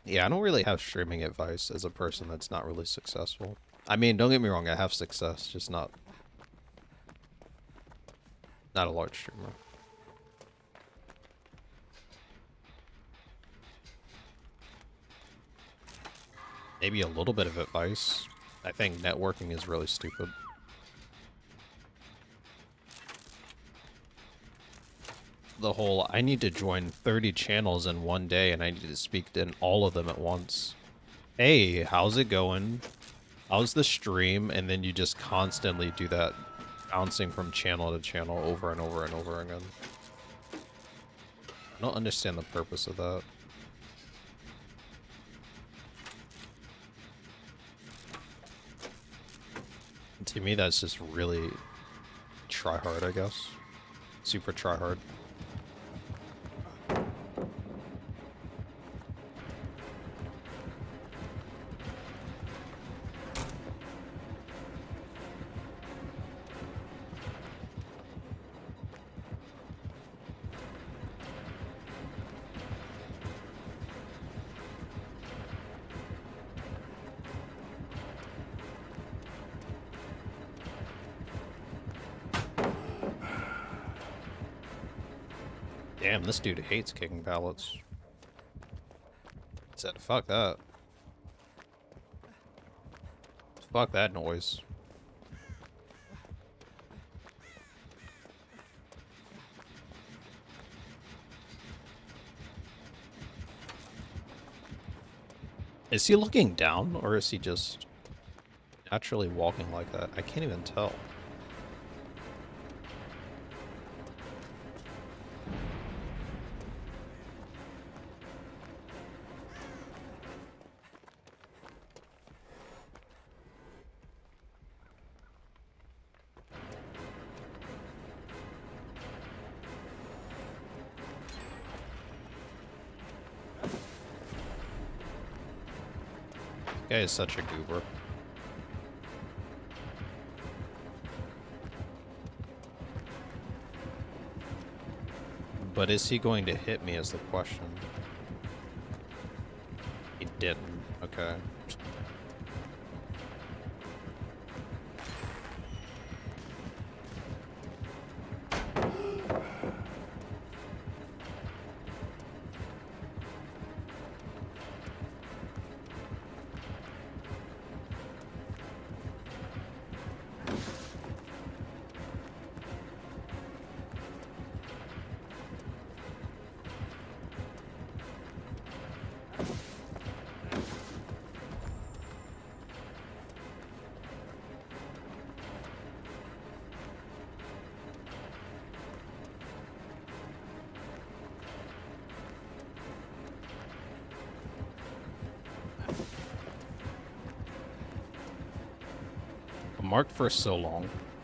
Yeah, I don't really have streaming advice as a person that's not really successful. I mean, don't get me wrong, I have success, just not a large streamer. Maybe a little bit of advice. I think networking is really stupid. The whole, I need to join 30 channels in one day and I need to speak in all of them at once. Hey, how's it going? How's the stream? And then you just constantly do that, bouncing from channel to channel over and over and over again. I don't understand the purpose of that. And to me, that's just really try hard, I guess. Super try hard. Damn, this dude hates kicking pallets. Said, fuck that. Fuck that noise. Is he looking down, or is he just naturally walking like that? I can't even tell. Guy is such a goober. But is he going to hit me is the question. He didn't. Okay. Marked for so long.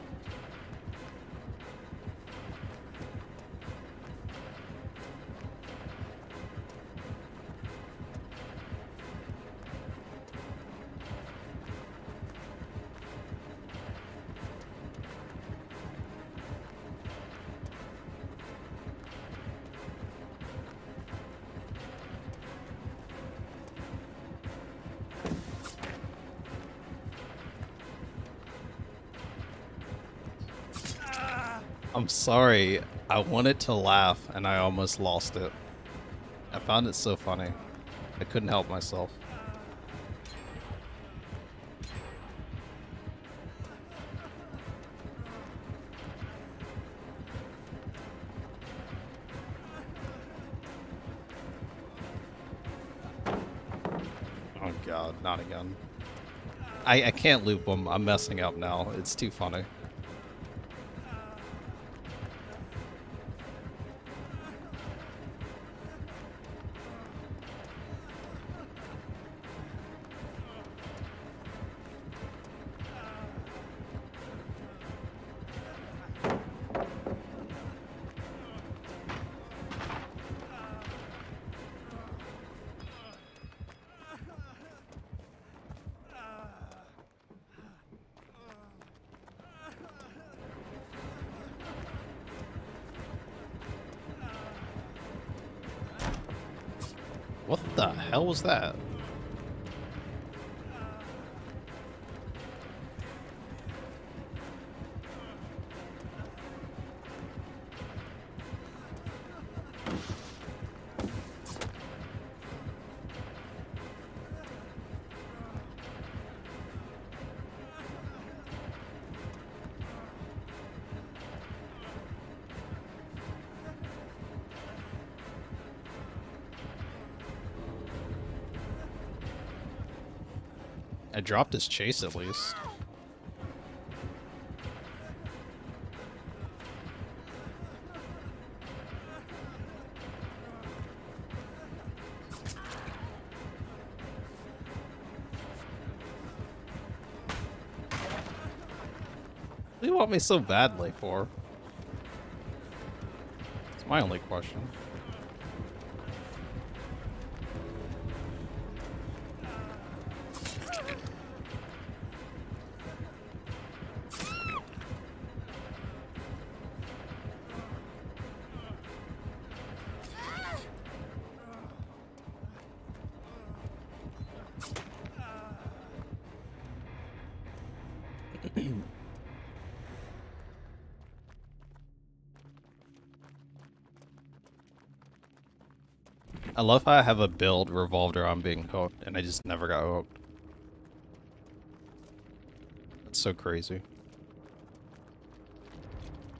I'm sorry. I wanted to laugh and I almost lost it. I found it so funny. I couldn't help myself. Oh god, not again. I can't loop them. I'm messing up now. It's too funny. What the hell was that? I dropped his chase at least. What do you want me so badly for? It's my only question. I love how I have a build revolved around being hooked, and I just never got hooked. That's so crazy.